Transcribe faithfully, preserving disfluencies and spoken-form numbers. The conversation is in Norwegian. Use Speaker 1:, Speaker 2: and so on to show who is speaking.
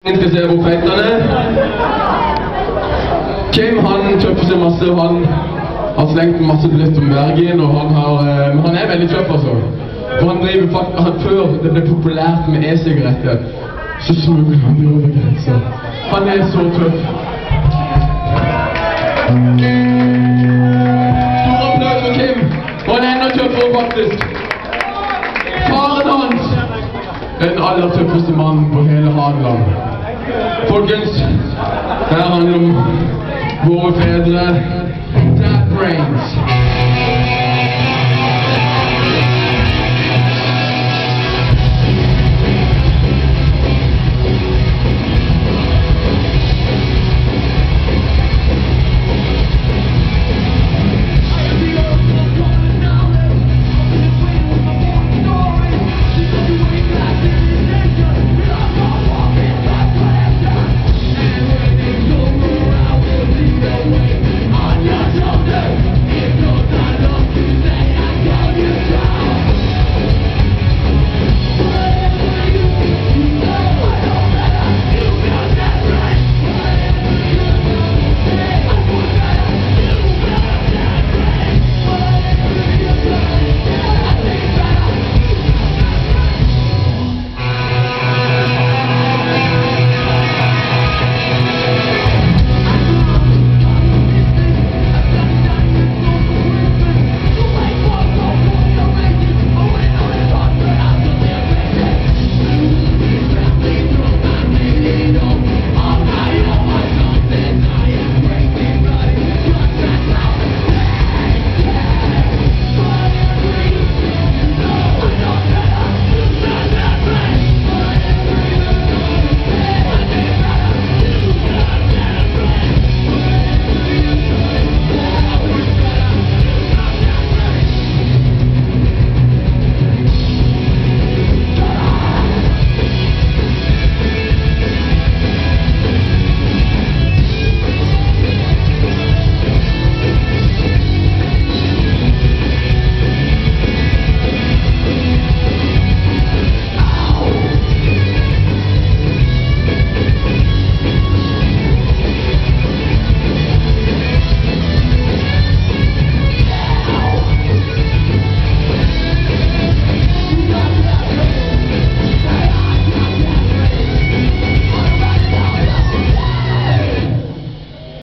Speaker 1: skal se på feitene. Kim, han tøffer seg masse, han har slengt masse dritt om Bergen, og han, har, men han er veldig tøff altså. For han driver faktisk, han, før det ble populært med e-sigaretter, så smugler han over grenser. Han er så tøff. Stor applaus for Kim, og han er enda tøffere faktisk. Faren hans er den aller tøffeste mannen på hele Hadeland. Folkens, det handler om våre fedre, Dad Brains.